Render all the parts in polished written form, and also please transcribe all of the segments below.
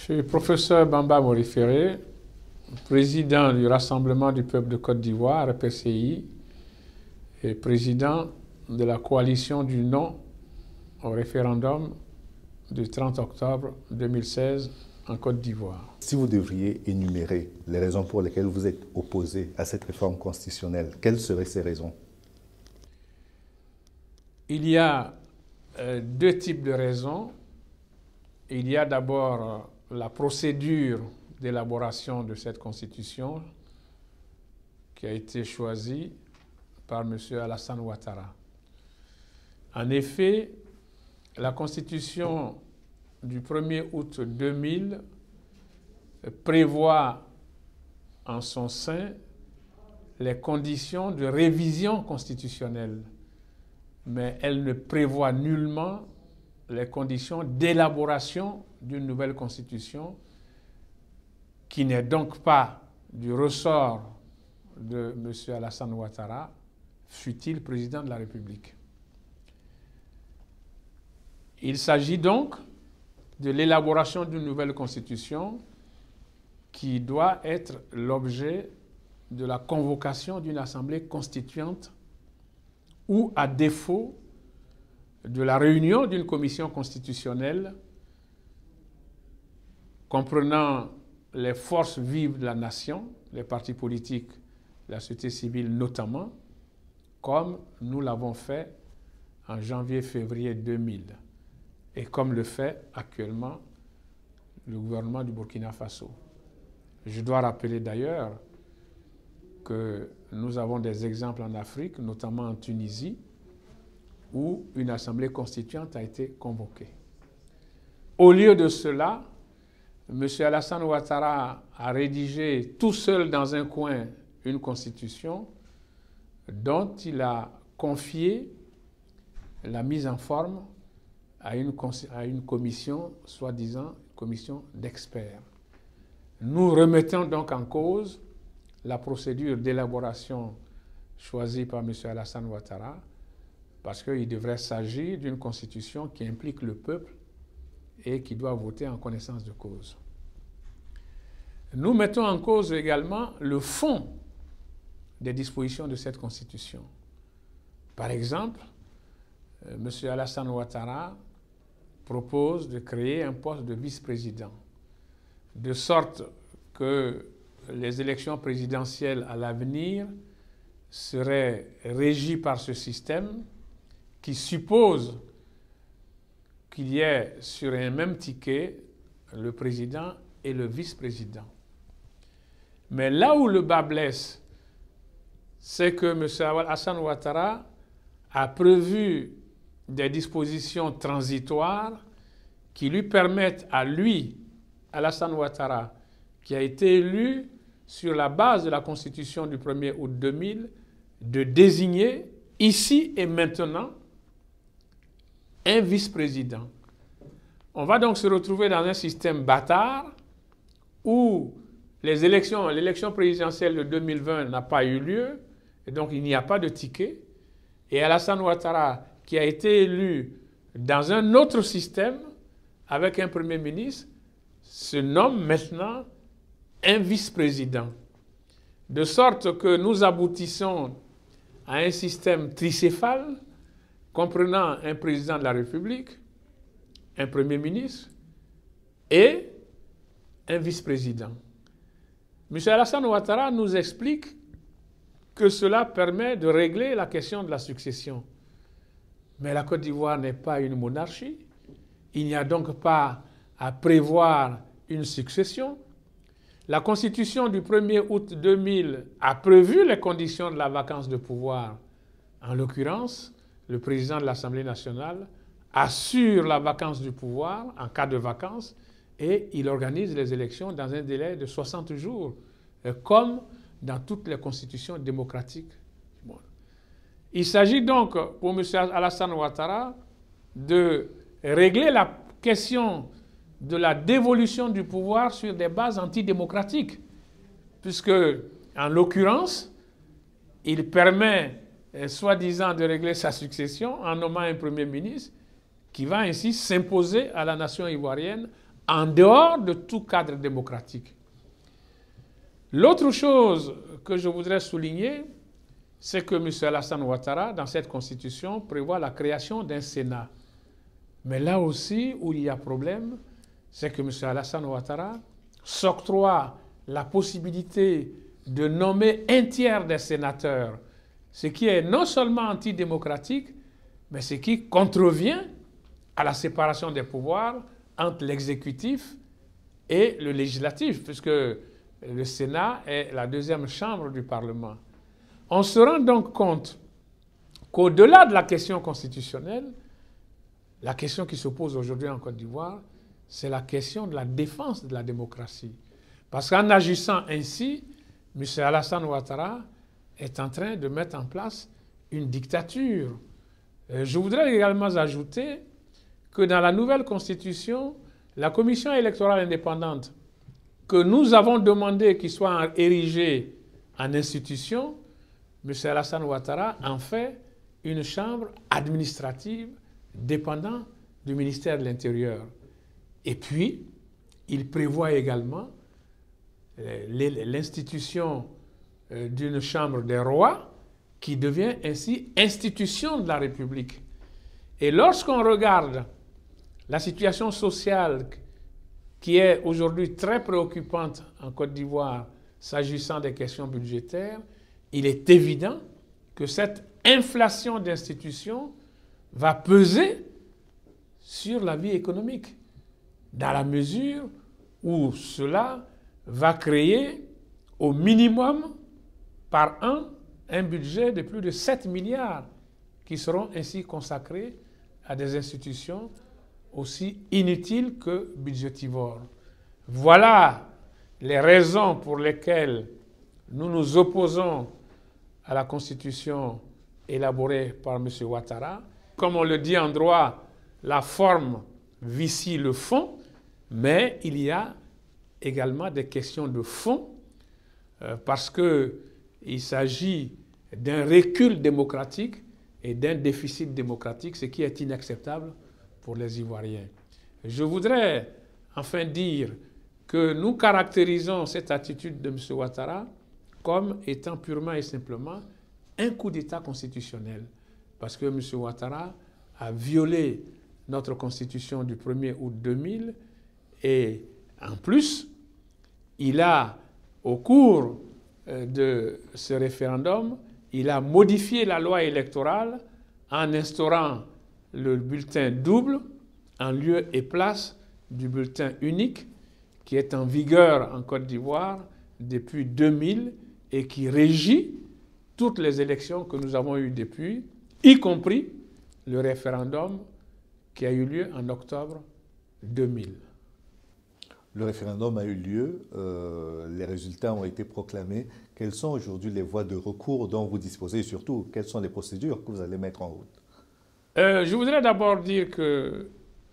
Je suis professeur Bamba Moriféré, président du Rassemblement du peuple de Côte d'Ivoire, RPCI, et président de la coalition du non au référendum du 30 octobre 2016 en Côte d'Ivoire. Si vous devriez énumérer les raisons pour lesquelles vous êtes opposé à cette réforme constitutionnelle, quelles seraient ces raisons? Il y a deux types de raisons. Il y a d'abord la procédure d'élaboration de cette constitution qui a été choisie par M. Alassane Ouattara. En effet, la constitution du 1er août 2000 prévoit en son sein les conditions de révision constitutionnelle, mais elle ne prévoit nullement les conditions d'élaboration d'une nouvelle constitution qui n'est donc pas du ressort de M. Alassane Ouattara, fût-il président de la République. Il s'agit donc de l'élaboration d'une nouvelle constitution qui doit être l'objet de la convocation d'une assemblée constituante ou, à défaut, de la réunion d'une commission constitutionnelle comprenant les forces vives de la nation, les partis politiques, la société civile notamment, comme nous l'avons fait en janvier-février 2000 et comme le fait actuellement le gouvernement du Burkina Faso. Je dois rappeler d'ailleurs que nous avons des exemples en Afrique, notamment en Tunisie, où une assemblée constituante a été convoquée. Au lieu de cela, M. Alassane Ouattara a rédigé tout seul dans un coin une constitution dont il a confié la mise en forme à une commission, soi-disant commission d'experts. Nous remettons donc en cause la procédure d'élaboration choisie par M. Alassane Ouattara, parce qu'il devrait s'agir d'une constitution qui implique le peuple et qui doit voter en connaissance de cause. Nous mettons en cause également le fond des dispositions de cette constitution. Par exemple, M. Alassane Ouattara propose de créer un poste de vice-président, de sorte que les élections présidentielles à l'avenir seraient régies par ce système qui suppose qu'il y ait sur un même ticket le président et le vice-président. Mais là où le bas blesse, c'est que M. Alassane Ouattara a prévu des dispositions transitoires qui lui permettent à lui, Alassane Ouattara, qui a été élu sur la base de la Constitution du 1er août 2000, de désigner ici et maintenant un vice-président. On va donc se retrouver dans un système bâtard où l'élection présidentielle de 2020 n'a pas eu lieu, et donc il n'y a pas de ticket. Et Alassane Ouattara, qui a été élu dans un autre système, avec un Premier ministre, se nomme maintenant un vice-président. De sorte que nous aboutissons à un système tricéphale, comprenant un président de la République, un Premier ministre et un vice-président. M. Alassane Ouattara nous explique que cela permet de régler la question de la succession. Mais la Côte d'Ivoire n'est pas une monarchie. Il n'y a donc pas à prévoir une succession. La Constitution du 1er août 2000 a prévu les conditions de la vacance de pouvoir. En l'occurrence, le président de l'Assemblée nationale assure la vacance du pouvoir en cas de vacance et il organise les élections dans un délai de 60 jours, comme dans toutes les constitutions démocratiques du monde. Il s'agit donc pour M. Alassane Ouattara de régler la question de la dévolution du pouvoir sur des bases antidémocratiques, puisque, en l'occurrence, il permet, soi-disant, de régler sa succession en nommant un Premier ministre qui va ainsi s'imposer à la nation ivoirienne en dehors de tout cadre démocratique. L'autre chose que je voudrais souligner, c'est que M. Alassane Ouattara, dans cette constitution, prévoit la création d'un Sénat. Mais là aussi, où il y a problème, c'est que M. Alassane Ouattara s'octroie la possibilité de nommer un tiers des sénateurs, ce qui est non seulement antidémocratique, mais ce qui contrevient à la séparation des pouvoirs entre l'exécutif et le législatif, puisque le Sénat est la deuxième chambre du Parlement. On se rend donc compte qu'au-delà de la question constitutionnelle, la question qui se pose aujourd'hui en Côte d'Ivoire, c'est la question de la défense de la démocratie. Parce qu'en agissant ainsi, M. Alassane Ouattara est en train de mettre en place une dictature. Je voudrais également ajouter que dans la nouvelle constitution, la commission électorale indépendante que nous avons demandé qu'il soit érigée en institution, M. Alassane Ouattara en fait une chambre administrative dépendant du ministère de l'Intérieur. Et puis, il prévoit également l'institution d'une chambre des rois qui devient ainsi institution de la République. Et lorsqu'on regarde la situation sociale qui est aujourd'hui très préoccupante en Côte d'Ivoire s'agissant des questions budgétaires, il est évident que cette inflation d'institutions va peser sur la vie économique, dans la mesure où cela va créer au minimum par an un budget de plus de 7 milliards qui seront ainsi consacrés à des institutions aussi inutiles que budgétivores. Voilà les raisons pour lesquelles nous nous opposons à la constitution élaborée par M. Ouattara. Comme on le dit en droit, la forme vicie le fond, mais il y a également des questions de fond parce qu'il s'agit d'un recul démocratique et d'un déficit démocratique, ce qui est inacceptable pour les Ivoiriens. Je voudrais enfin dire que nous caractérisons cette attitude de M. Ouattara comme étant purement et simplement un coup d'État constitutionnel, parce que M. Ouattara a violé notre constitution du 1er août 2000 et en plus, il a, au cours de ce référendum, il a modifié la loi électorale en instaurant le bulletin double en lieu et place du bulletin unique qui est en vigueur en Côte d'Ivoire depuis 2000 et qui régit toutes les élections que nous avons eues depuis, y compris le référendum qui a eu lieu en octobre 2000. Le référendum a eu lieu, les résultats ont été proclamés. Quelles sont aujourd'hui les voies de recours dont vous disposez et surtout, quelles sont les procédures que vous allez mettre en route? Je voudrais d'abord dire que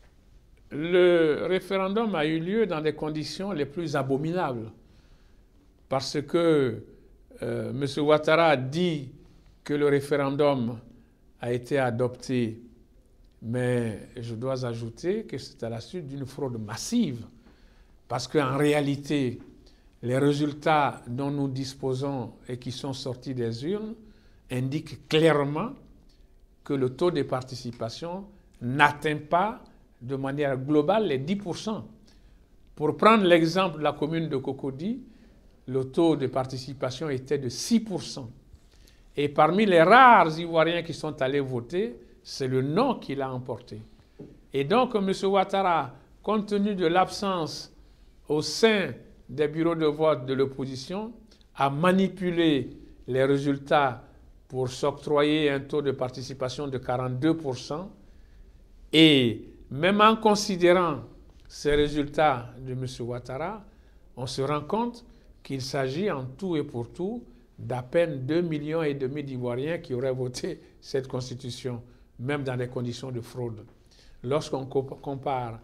le référendum a eu lieu dans des conditions les plus abominables parce que M. Ouattara dit que le référendum a été adopté, mais je dois ajouter que c'est à la suite d'une fraude massive parce qu'en réalité, les résultats dont nous disposons et qui sont sortis des urnes indiquent clairement que le taux de participation n'atteint pas de manière globale les 10%. Pour prendre l'exemple de la commune de Cocody, le taux de participation était de 6%. Et parmi les rares Ivoiriens qui sont allés voter, c'est le non qui l'a emporté. Et donc, M. Ouattara, compte tenu de l'absence au sein des bureaux de vote de l'opposition, a manipulé les résultats pour s'octroyer un taux de participation de 42%. Et même en considérant ces résultats de M. Ouattara, on se rend compte qu'il s'agit en tout et pour tout d'à peine 2,5 millions d'Ivoiriens qui auraient voté cette constitution, même dans des conditions de fraude. Lorsqu'on compare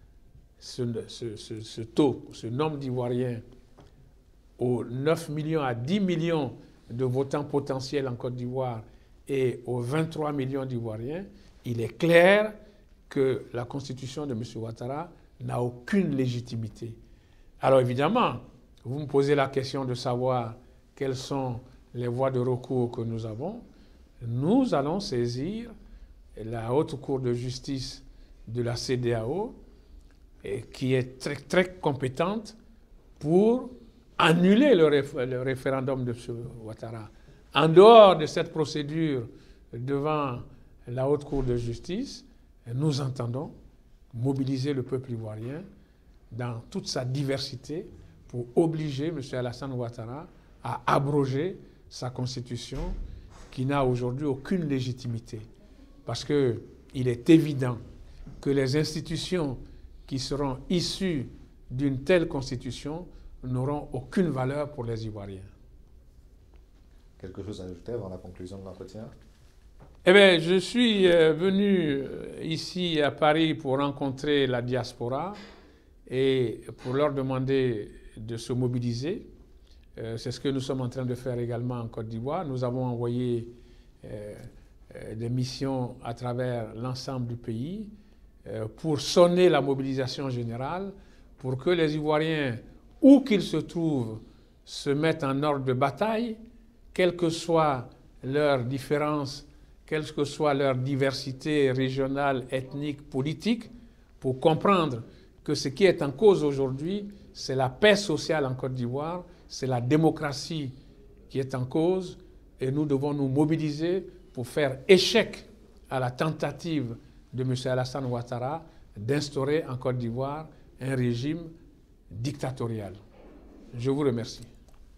ce taux, ce nombre d'Ivoiriens aux 9 millions à 10 millions de votants potentiels en Côte d'Ivoire et aux 23 millions d'Ivoiriens, il est clair que la constitution de M. Ouattara n'a aucune légitimité. Alors évidemment, vous me posez la question de savoir quelles sont les voies de recours que nous avons. Nous allons saisir la Haute Cour de justice de la CEDEAO, qui est très, très compétente pour annuler le référendum de M. Ouattara. En dehors de cette procédure devant la Haute Cour de justice, nous entendons mobiliser le peuple ivoirien dans toute sa diversité pour obliger M. Alassane Ouattara à abroger sa constitution qui n'a aujourd'hui aucune légitimité. Parce qu'il est évident que les institutions qui seront issues d'une telle constitution n'auront aucune valeur pour les Ivoiriens. Quelque chose à ajouter avant la conclusion de l'entretien? Eh bien, je suis venu ici à Paris pour rencontrer la diaspora et pour leur demander de se mobiliser. C'est ce que nous sommes en train de faire également en Côte d'Ivoire. Nous avons envoyé des missions à travers l'ensemble du pays pour sonner la mobilisation générale, pour que les Ivoiriens, où qu'ils se trouvent, se mettent en ordre de bataille, quelles que soient leurs différences, quelle que soit leur diversité régionale, ethnique, politique, pour comprendre que ce qui est en cause aujourd'hui, c'est la paix sociale en Côte d'Ivoire, c'est la démocratie qui est en cause, et nous devons nous mobiliser pour faire échec à la tentative de M. Alassane Ouattara d'instaurer en Côte d'Ivoire un régime dictatorial. Je vous remercie.